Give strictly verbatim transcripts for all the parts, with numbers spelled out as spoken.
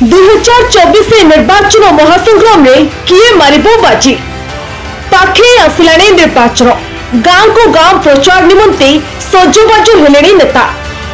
दुई हजार चौबीस निर्वाचन महासंग्राम में किए मारिबो बाजी पाखे आसिलाणी निर्वाचन गाँ को गाँ प्रचार निमंते सजबाज हेलेणी नेता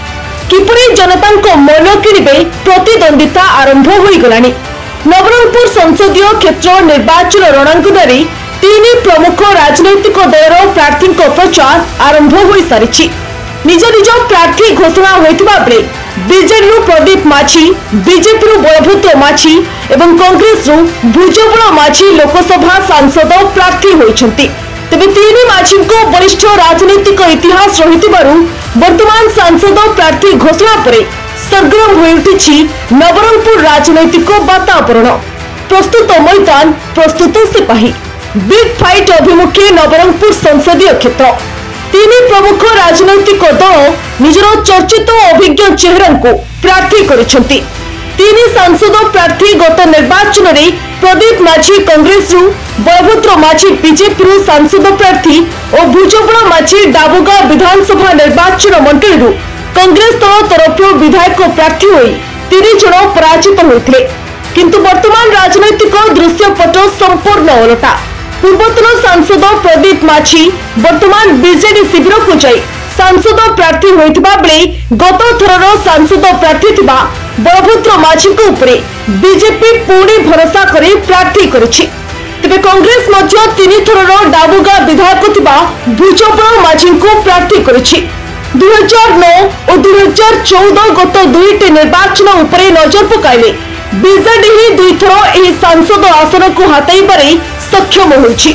किपरि जनता मन किणिबे प्रतिद्वंदिता आरंभ हो गलानी। नवरंगपुर संसदीय क्षेत्र निर्वाचन रणांगन में तीन प्रमुख राजनैतिक दलर प्रार्थी प्रचार आरंभ हो सारी निज निज प्रार्थी घोषणा होता बेले बीजेडी प्रदीप माझी, बीजेपी बलभद्र माझी एवं कांग्रेस भुजबल माझी लोकसभा सांसद प्रार्थी होइछंती। तेबे तीन माझी को वरिष्ठ राजनीतिक इतिहास रहितबारु वर्तमान सांसद प्रार्थी घोषणा परे सरगरम हो उठिछि नवरंगपुर राजनैतिक वातावरण। प्रस्तुत मैदान, प्रस्तुत सिपाही, बिग फाइट अभिमुखे नवरंगपुर संसदीय क्षेत्र। तीन प्रमुख राजनैतिक दल निजर चर्चित अभिज्ञ चेहरा को प्रार्थी करिसेंती। तीन सांसद प्रार्थी गत निर्वाचन में प्रदीप माझी कांग्रेस, बलभद्र माझी बीजेपी सांसद प्रार्थी और भुजबल माझी डाबुगा विधानसभा निर्वाचन मंडली कांग्रेस दल तरफ विधायक प्रार्थी होई तीन जन पराजित होते। किंतु वर्तमान राजनैतिक दृश्यपट संपूर्ण ओलटा। पूर्वतन सांसद प्रदीप माझी वर्तमान बीजेडी शिविर को जाई सांसद प्रार्थी होइतबा बेले गत थरर सांसद प्रार्थी थिबा बलभद्र माझी को ऊपर बीजेपी पुणी भरोसा करी प्रार्थी करिछि। तेबे कांग्रेस मध्य तीन थरर डाबुगा विधायक थिबा भुजबल माझी को प्रार्थी करिछि। दो हज़ार नौ और दो हज़ार चौदह गत दुईटी निर्वाचन ऊपर नजर पकाइले बीजेडी ही दुई थर एही सांसद आसन को हाताइबारे सक्षम होइछि।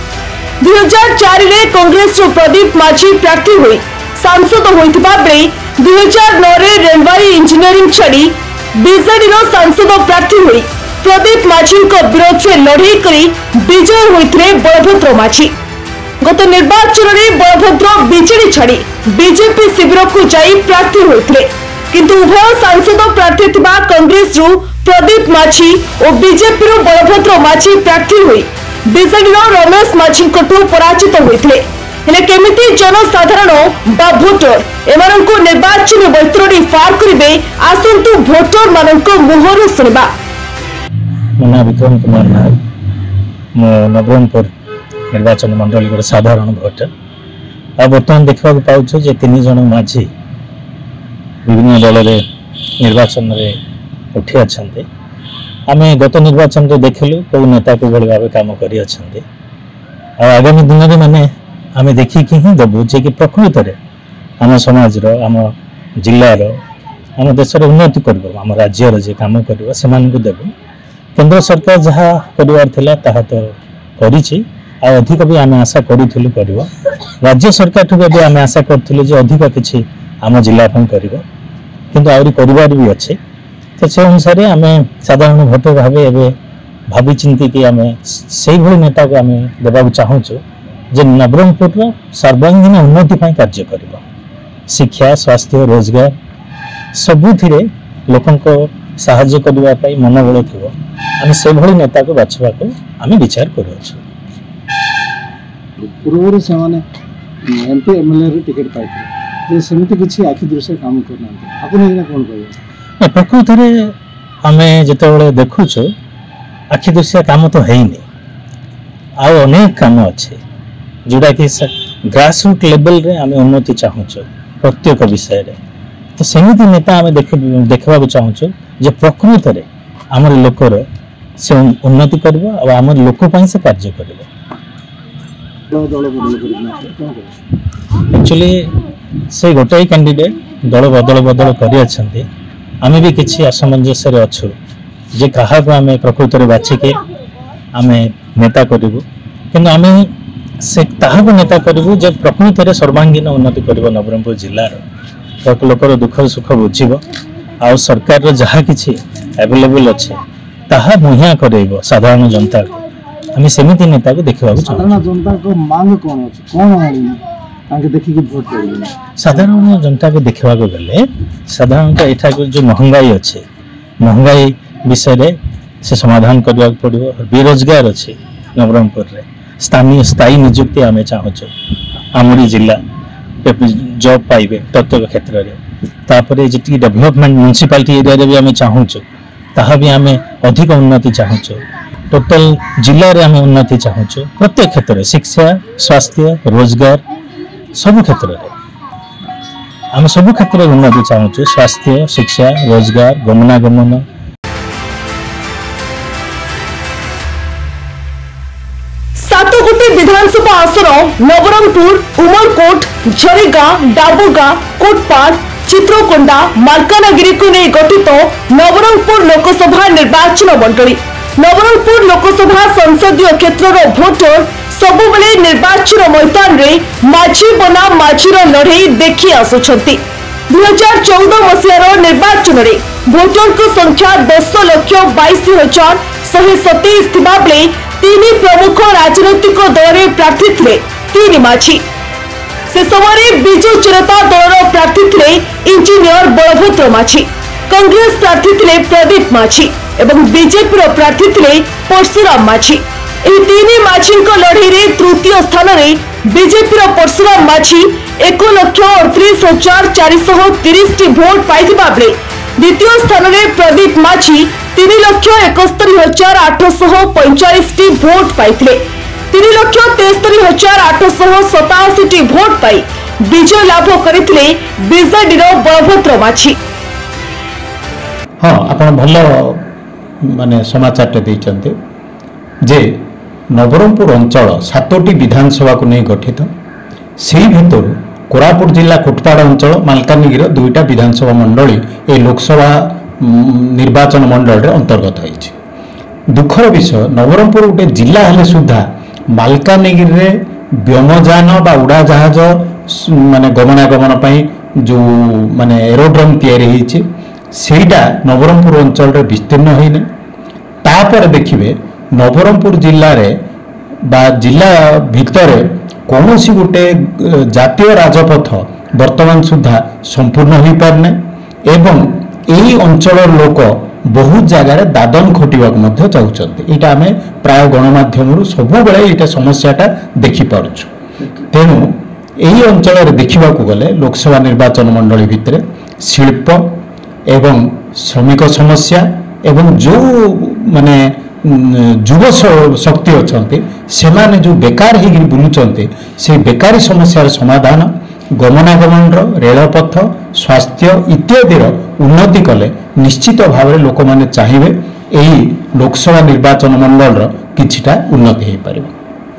दो हज़ार चार रे कांग्रेस प्रदीप माझी प्रार्थी होई सांसद होइतबा बेले दो हज़ार नौ रे रेलवे इंजीनियरिंग छाड़ी बीजेडी रो सांसद प्रार्थी होई प्रदीप माझी को विरोध में लड़ाई करी विजय होइथिले बलभद्र माझी। गत निर्वाचन में बलभद्र बीजेडी छाड़ी बीजेपी शिविर को जाई प्रार्थी होइथिले। किंतु उभय सांसद प्रार्थी थिबा कांग्रेस रु प्रदीप माझी और बीजेपी रु बलभद्र माझी प्रार्थी होई बीजेडी रो रमेश माझी को पराजित होइथिले। हेले केमिति जनसाधारण बा भोटर एमानंको निर्वाचन बैतरणी पार करिवे आसंतु भोटर मानंको मुहरु सुनबा। मना विक्रम कुमार नायक मो नवरंगपुर निर्वाचन मंडली गोटे साधारण भोटर। आ बर्तमान देखा पाउछ जे तीन जन माझी विभिन्न दल निर्वाचन में उठी अच्छा। आम गत निर्वाचन में देखलु कौ नेता को भाई भाव कम कर आगामी दिन में माने आम देखिक ही देवु जे कि प्रकृत में आम समाज आम जिलार आम देशर उन्नति कर आम राज्यर जे कम कर से देवु। केंद्र सरकार जहाँ करार ताहा तो करिछि आ अधिक भी आम आशा करूँ कर राज्य सरकार ठू भी आम आशा करूँ अधिक किसी आम जिला कर किंतु आहरी कर भी अच्छे। तो से अनुसार आम साधारण भोटर भाव एवं भावी चिंती कि आम से नेता को आम देवा चाहूँ जे नवरंगपुर सर्वांगीन उन्नति कार्य कर शिक्षा, स्वास्थ्य, रोजगार सबुथिरे लोकों को साहाय्य करने मनोबल थी आम से नेता को बाछवा को आम विचार कर पूर्व से एमपी एमएलए टिकेट पाई सेमती किसी आखि दृश्य काम करना कौन कह प्रकृत में आम जो देखुच आखि दृश्य काम तो है नहीं अनेक काम अच्छे जोटा कि ग्रास रूट लेवल रे आम उन्नति चाहूँ प्रत्येक विषय रे। तो सेमती नेता आम देखा चाहूँ जे प्रकृत में आम लोकर से उन्नति कर आम लोक से कार्य कर। एक्चुअली से गोटाई कैंडिडेट दल बदल बदल कर आम भी किसी असमंजस अच्छु जे क्या आम प्रकृत में बाछिके आम नेता करूँ कि आम से ताहाको नेता करूँ जे प्रकृत में सर्वांगीन उन्नति कर नवरंगपुर जिलार लोकर दुख सुख बुझ आ सरकार जहाँ किसी एवेलेबल अच्छे ताहा मुहिया कर साधारण जनता को आम सेमती नेता को देखा साधारण जनता को मांग कौन अच्छे कौन देखिए भोट पड़े साधारण जनता को देखा गले साधारणतः यहाँ जो महंगाई अच्छे महंगाई विषय से समाधान करने पड़ो। बेरोजगार अच्छे नवरंगपुर रे स्थानीय स्थायी निजुक्ति आम चाहूँ आमरी जिला जॉब पाइबे प्रत्येक क्षेत्र में तापर जी डेवलपमेंट म्युनिसिपालिटी एरिया भी आम चाहूँ ताहा भी आम अधिक उन्नति चाहूँ टोटल जिले में आम उन्नति चाहूँ प्रत्येक क्षेत्र में शिक्षा स्वास्थ्य रोजगार सब क्षेत्र में आम सब क्षेत्र में उन्नति चाहूँ स्वास्थ्य शिक्षा रोजगार गमनागमन सातगोटी विधानसभा आसन नवरंगपुर उमरकोट झरीगाँ डाबुगाँ कोटपाड़ चित्रकोंडा मालकानगिरी को नहीं गठित नवरंगपुर लोकसभा निर्वाचन मंडली नवरंगपुर लोकसभा संसदीय क्षेत्र भोटर सबुबले निर्वाचन मैदान रे माझी बनाम माझीर लड़ई देखी आसुछंती दुई हजार चौदह मसीहार निर्वाचन रे भोटर को संख्या दस लक्ष बैश हजार शहे सतैश थिबा बेले तीन प्रमुख राजनैतिक दल प्रार्थी थे तीन माझी से समय विजु जनता दल प्रार्थी थे इंजीनियर बलभद्र माझी कांग्रेस प्रार्थी थे प्रदीप माझी एवं बीजेपी प्रार्थी थे परशुराम माझी तीन माझी लड़ई तृतीय स्थान में बीजेपी परशुराम माझी एक लक्ष अड़तीस हजार चार तीस भोट पाई बेले द्वितीय स्थान में प्रदीप माझी तीन लक्ष एकस्तरी हजार आठश पैंचाश भोट पाई तीन लक्ष तेस्तरी हजार आठश सताशी भोट पाई विजय लाभ करते बीजेडी बलभद्र माझी। हाँ आपण भल माने समाचार देते जे नवरंगपुर अंचल सातोटी विधानसभा को नहीं गठित से भर कोरापुट जिला कोटपाड़ अंचल मालकानगिरी दुईटा विधानसभा मंडली ए लोकसभा निर्वाचन मंडल रे अंतर्गत होइछि। दुखर विषय नवरंगपुर गोटे जिला हेले सुधा मालकानगिरी रे व्योमयान बा उड़ा जहाज माने गमनागमन पई जो माने एरोड्रम तैयारी होइछि सेटा नवरंगपुर अंचल रे विस्तीर्ण होइने तापर देखिबे नवरंगपुर जिल्ला रे बा जिला भितर कौन सी गोटे जातीय राजपथ वर्तमान सुधा संपूर्ण हो पारने एवं यही अंचल लोक बहुत जगार दादन खटिया चाहते यहाँ आम प्राय गणमाध्यम सब बेले समस्याटा देखिपुँ तेणु यही अंचल देखा गले लोकसभा निर्वाचन मंडली भितर शिल्प एवं श्रमिक समस्या एवं जो माने युव शक्ति अच्छा से माने जो बेकार हो बुलूं से बेकारी समस्यार समाधान गमनागमन रेलपथ स्वास्थ्य इत्यादि उन्नति कले निश्चित भाव में लोक मैंने चाहिए यही लोकसभा निर्वाचन मंडल किछिटा उन्नति हो पार।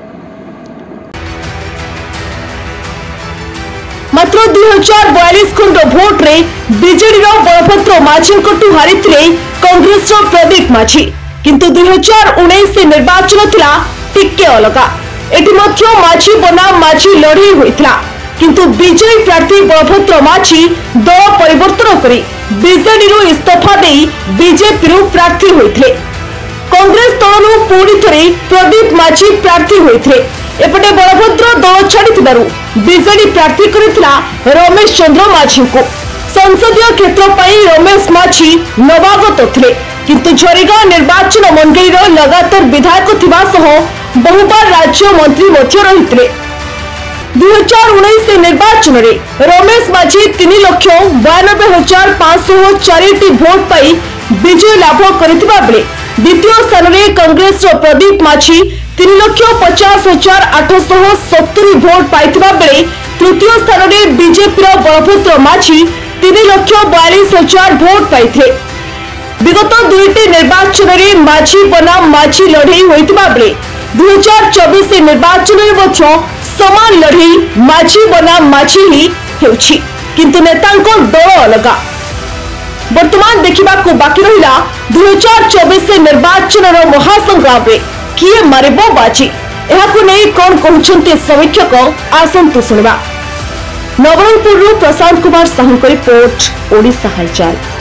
मात्र दुई हजार बयालीस खंड भोट रे बीजेडी बलभद्र माझी हारी कांग्रेस प्रदीप माझी किंतु दुई हजार उन्नीस निर्वाचन थिला टिके अलगा एटी मध्य माझी बनाम माझी लड़ई होइथिला किंतु विजयी प्रार्थी बलभद्र माझी दल परिवर्तन करी बीजेडी रु इस्तीफा देई बीजेपी रु प्रार्थी होइथिले कांग्रेस दलनु पुणी थरे प्रदीप माझी प्रार्थी होइथिले एपटे बलभद्र दल छाड़िथिबारु बीजेडी प्रार्थी करिथिला रमेश चंद्र माझी को संसदीय क्षेत्र पई रमेश माझी नवागत थिले किंतु झरीगाँ निर्वाचन मंडली लगातार विधायक थिबा सह बहुबार राज्य मंत्री मध्य रहिथिले दुई हजार उन्नीस निर्वाचन में रमेश माझी तीन लक्ष बयानबे हजार पांच चार भोट पाई विजय लाभ करथिबा बेले द्वितीय स्थान में कांग्रेस प्रदीप माझी तीन लक्ष पचास हजार आठश सत्तरी भोट पाइथिबा बेले तृतीय स्थान में बीजेपी बलभद्र माझी तीन लक्ष बयालीस हजार भोट पाइथिले विगत दुईटी निर्वाचन में माझी बनाम माझी लड़ई होइतिबा बेले दुई हजार चौबीस निर्वाचन में समान लड़ई माझी बनाम माझी ही हेउछि किंतु नेतांको दल अलगा वर्तमान देखा बाकी रहा दुई हजार चौबीस निर्वाचन महासंग्राम में किए मारिबो बाजी एहाकु नहीं कौन कहउछन्ते समीक्षक आसंतु सुनबा। नवरंगपुर प्रशांत कुमार साहू रिपोर्ट ओडिशा हालचाल।